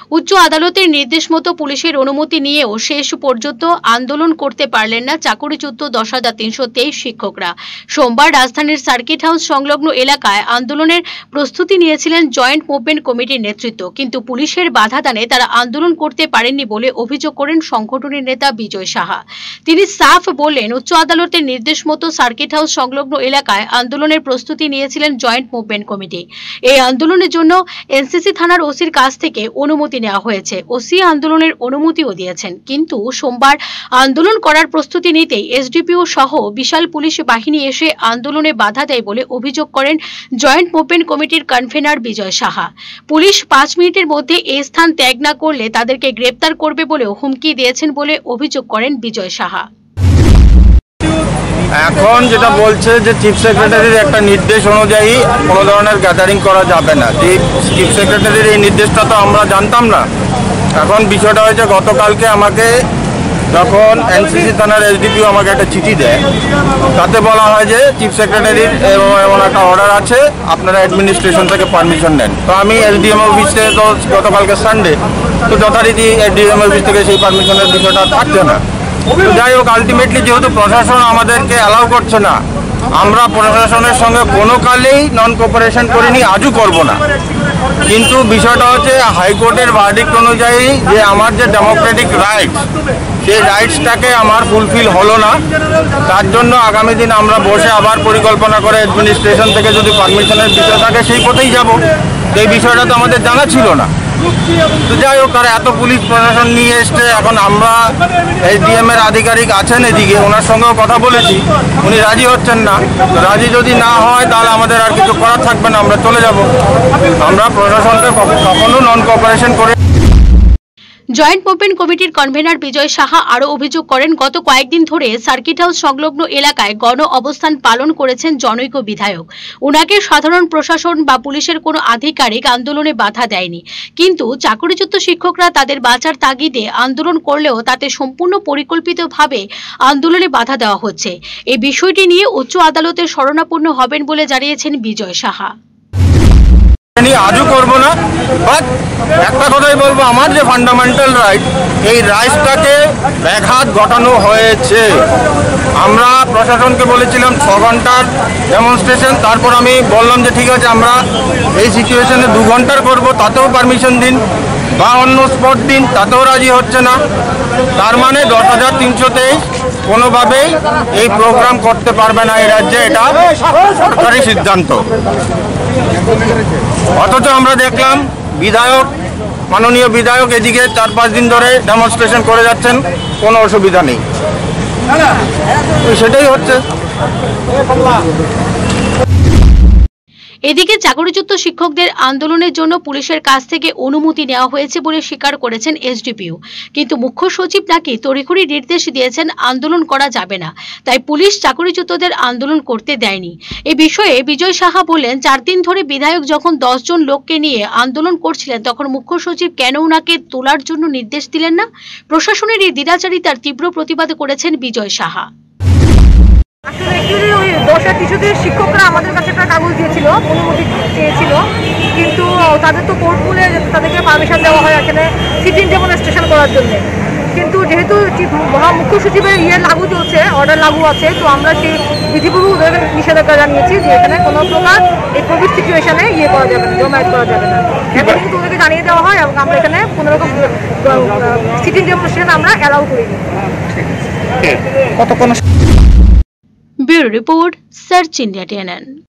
উচ্চ আদালতের নির্দেশ মতো পুলিশের অনুমতি নিয়েও শেষ পর্যন্ত আন্দোলন করতে পারলেন না চাকরিচ্যুত 10,323 শিক্ষকরা। সোমবার রাজধানীর সার্কিট হাউস সংলগ্ন এলাকায় আন্দোলনের প্রস্তুতি নিয়েছিলেন জয়েন্ট মুভমেন্ট কমিটির নেতৃত্ব, কিন্তু পুলিশের বাধাদানে তারা আন্দোলন করতে পারেননি বলে অভিযোগ করেন সংগঠনের নেতা বিজয় সাহা। তিনি সাফ বললেন, উচ্চ আদালতের নির্দেশ মতো সার্কিট হাউস সংলগ্ন এলাকায় আন্দোলনের প্রস্তুতি নিয়েছিলেন জয়েন্ট মুভমেন্ট কমিটি। এই আন্দোলনের জন্য এনসিসি থানার ওসির কাছ থেকে অনুমতি নেওয়া হয়েছে। ওসি আন্দোলনের অনুমতিও দিয়েছেন, কিন্তু সোমবার আন্দোলন করার প্রস্তুতি নিতেই এসডিপিও সহ বিশাল পুলিশ বাহিনী এসে আন্দোলনে বাধা দেয় বলে অভিযোগ করেন জয়েন্ট মুভমেন্ট কমিটির কনভেনার বিজয় সাহা। পুলিশ 5 মিনিটের মধ্যে এই স্থান ত্যাগ না করলে তাদেরকে গ্রেপ্তার করবে বলেও হুমকি দিয়েছেন বলে অভিযোগ করেন বিজয় সাহা। এখন যেটা বলছে যে চিফ সেক্রেটারির একটা নির্দেশ অনুযায়ী কোনো ধরনের গ্যাদারিং করা যাবে না। চিফ সেক্রেটারির এই নির্দেশটা তো আমরা জানতাম না। এখন বিষয়টা হয়েছে, গতকালকে আমাকে যখন এনসিসি থানার এসডিপিও আমাকে একটা চিঠি দেয়, তাতে বলা হয় যে চিফ সেক্রেটারির এমন একটা অর্ডার আছে, আপনারা অ্যাডমিনিস্ট্রেশন থেকে পারমিশন নেন। তো আমি এসডিএম অফিসে তো গতকালকে সানডে, তো যথারীতি এসডিএম অফিস থেকে সেই পারমিশনের বিষয়টা থাকছে না। যাই হোক, আলটিমেটলি যেহেতু প্রশাসন আমাদেরকে অ্যালাউ করছে না, আমরা প্রশাসনের সঙ্গে কোনো কালেই নন কোঅপারেশন করিনি, আজও করব না। কিন্তু বিষয়টা হচ্ছে হাইকোর্টের ভার্ডিক্ট অনুযায়ী যে আমার যে ডেমোক্রেটিক রাইটস, সেই রাইটসটাকে আমার ফুলফিল হলো না। তার জন্য আগামী দিন আমরা বসে আবার পরিকল্পনা করে অ্যাডমিনিস্ট্রেশন থেকে যদি পারমিশনের বিষয় থাকে সেই পথেই যাব। এই বিষয়টা তো আমাদের জানা ছিল না। তো যাই হোক, তারা এত পুলিশ প্রশাসন নিয়ে এসছে। এখন আমরা এসডিএম এর আধিকারিক আছেন এদিকে, ওনার সঙ্গেও কথা বলেছি, উনি রাজি হচ্ছেন না। তো রাজি যদি না হয় তাহলে আমাদের আর কিছু করার থাকবে না, আমরা চলে যাব। আমরা প্রশাসনকে কখনো নন কোঅপারেশন করে। জয়েন্ট মুভমেন্ট কমিটির কনভেনার বিজয় সাহা আরও অভিযোগ করেন, গত কয়েকদিন ধরে সার্কিট হাউস সংলগ্ন এলাকায় গণ অবস্থান পালন করেছেন জনৈক বিধায়ক। উনাকে সাধারণ প্রশাসন বা পুলিশের কোনো আধিকারিক আন্দোলনে বাধা দেয়নি, কিন্তু চাকরিচ্যুত শিক্ষকরা তাদের বাঁচার তাগিদে আন্দোলন করলেও তাতে সম্পূর্ণ পরিকল্পিতভাবে আন্দোলনে বাধা দেওয়া হচ্ছে। এই বিষয়টি নিয়ে উচ্চ আদালতের শরণাপন্ন হবেন বলে জানিয়েছেন বিজয় সাহা। আজও করব না, বাট একটা কথাই বলবো, আমার যে ফান্ডামেন্টাল রাইট, এই রাইটসটাকে ব্যাঘাত ঘটানো হয়েছে। আমরা প্রশাসনকে বলেছিলাম 6 ঘন্টার ডেমনস্ট্রেশন, তারপর আমি বললাম যে ঠিক আছে আমরা এই সিচুয়েশনে 2 ঘন্টার করব, তাতেও পারমিশন দিন, বা অন্য স্পট দিন, তাতেও রাজি হচ্ছে না। তার মানে 10,323 কোনোভাবেই এই প্রোগ্রাম করতে পারবে না এই রাজ্যে, এটা সরকারি সিদ্ধান্ত। অথচ আমরা দেখলাম মাননীয় বিধায়ক এদিকে 4-5 দিন ধরে ডেমনস্ট্রেশন করে যাচ্ছেন, কোনো অসুবিধা নেই। সেটাই হচ্ছে। এদিকে চাকরিচ্যুত শিক্ষকদের আন্দোলনের জন্য পুলিশের কাছ থেকে অনুমতি নেওয়া হয়েছে বলে স্বীকার করেছেন এসডিপিও, কিন্তু মুখ্য সচিব নাকি তড়িঘড়ি নির্দেশ দিয়েছেন আন্দোলন করা যাবে না, তাই পুলিশ চাকরিচ্যুতদের আন্দোলন করতে দেয়নি। এ বিষয়ে বিজয় সাহা বলেন, 4 দিন ধরে বিধায়ক যখন 10 জন লোককে নিয়ে আন্দোলন করছিলেন, তখন মুখ্য সচিব কেন ওনাকে তোলার জন্য নির্দেশ দিলেন না? প্রশাসনের এই দ্বিধাচারিতার তীব্র প্রতিবাদ করেছেন বিজয় সাহা। আসলে ওই 10 কিছুদের শিক্ষকরা আমাদের কাছে একটা কাগজ দিয়েছিল, অনুমতি চেয়েছিল, কিন্তু তাদের তো কোর্ট বলে তাদেরকে পারমিশন দেওয়া হয় এখানে সিটিং ডেমনস্ট্রেশন করার জন্য। কিন্তু যেহেতু মুখ্য সচিবের লাগু চলছে, অর্ডার লাগু আছে, তো আমরা সেই বিধিপূর্বক ওদের নিষেধাজ্ঞা জানিয়েছি যে এখানে কোনো প্রকার এই কোভিড সিচুয়েশনে করা যাবে না, জমায়েত করা যাবে না। এখন কিন্তু ওদেরকে জানিয়ে দেওয়া হয় এবং আমরা এখানে কোনো রকম সিটিং ডেমনস্ট্রেশন আমরা অ্যালাউ করিনি। Bureau report, search India TNN।